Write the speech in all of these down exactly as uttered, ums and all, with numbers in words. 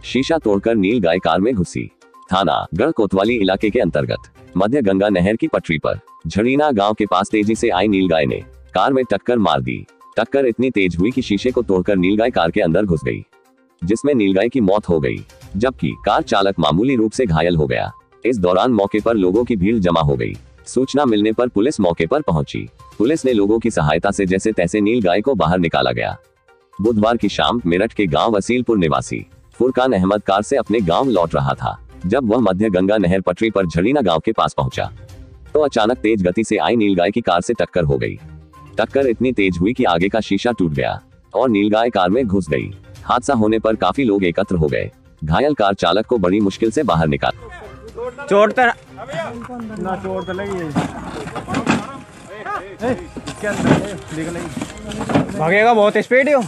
शीशा तोड़कर नील गाय कार में घुसी। थाना गढ़ कोतवाली इलाके के अंतर्गत मध्य गंगा नहर की पटरी पर झड़ीना गांव के पास तेजी से आई नील गाय ने कार में टक्कर मार दी। टक्कर इतनी तेज हुई कि शीशे को तोड़कर नील गाय कार के अंदर घुस गई, जिसमें नील गाय की मौत हो गई, जबकि कार चालक मामूली रूप से घायल हो गया। इस दौरान मौके पर लोगों की भीड़ जमा हो गई। सूचना मिलने पर पुलिस मौके पर पहुंची। पुलिस ने लोगों की सहायता से जैसे तैसे नील गाय को बाहर निकाला गया। बुधवार की शाम मेरठ के गांव वसीलपुर निवासी फुरकान अहमद कार से अपने गांव लौट रहा था। जब वह मध्य गंगा नहर पटरी पर झड़ीना गांव के पास पहुंचा तो अचानक तेज गति से आई नीलगाय की कार से टक्कर हो गई। टक्कर इतनी तेज हुई कि आगे का शीशा टूट गया और नीलगाय कार में घुस गई। हादसा होने पर काफी लोग एकत्र हो गए। घायल कार चालक को बड़ी मुश्किल से बाहर निकाला। चोट तो ना चोट लगी, भागेगा बहुत स्पीड हो।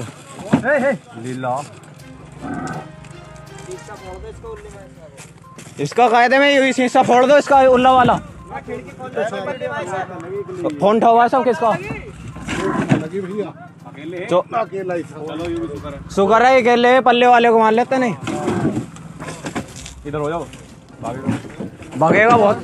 इसका कायदे में यही शीशा फोड़ दो, इसका उल्ला वाला फोन ठोवा सब किसका शुगर है, अकेले पल्ले वाले को मान लेते नहीं। इधर हो जाओ, भागेगा बहुत।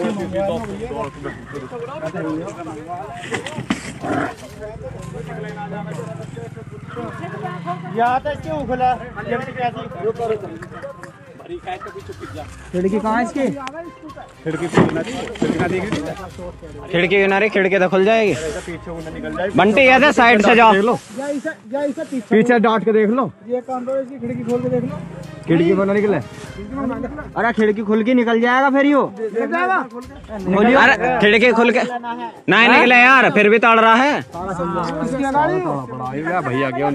खिड़की कहाँ है इसकी? खिड़की खिड़की किनारे खिड़की तो खुल जाएगी। बंटी ऐसे साइड से जाओ, पीछे डांट के देख लो। ये काम करो, इसकी खिड़की खोल के देख लो। खिड़की बना निकले, अरे खिड़की खुल के निकल जाएगा फिर यो। अरे खिड़की खुल के नहीं निकले यार, फिर भी ताड़ रहा है भैया। क्यों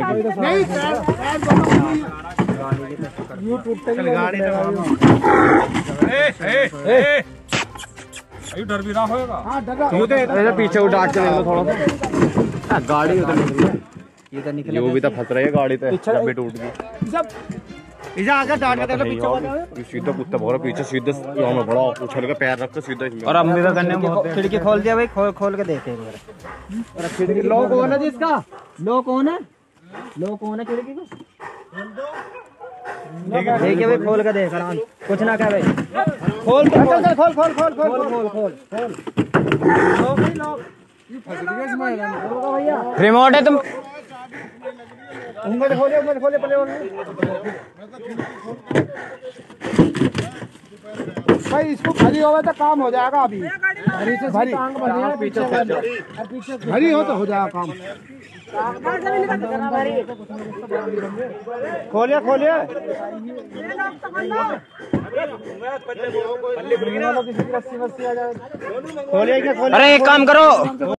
डर भी रहा होगा, पीछे डांट के देख लो थोड़ा सा। गाड़ी उधर निकले, वो भी तो फंस रही है गाड़ी पे, लंबी टूट गई। इधर आगे डांट के देख लो, सीधा कुत्ता भौरा पीछे सीधे में बड़ा उछल के पैर रख के सीधा इसमें। और हम भी तो करने में खिड़की खोल दिया भाई, खोल खोल के देखे एक बार। अरे खिड़की लो कौन है जिसका? लो कौन है? लो कौन है खिड़की को? देखिए भाई, खोल के देख आराम, कुछ ना कह भाई। खोल तो खोल खोल खोल खोल खोल खोल खोल रिमोट है तुम खोले खोले पहले भाई। इसको भरी होगा तो काम हो जाएगा। अभी भरी से भरी भरी हो तो हो जाएगा काम। खोलिए खोलिए, खोलिए। अरे एक काम करो,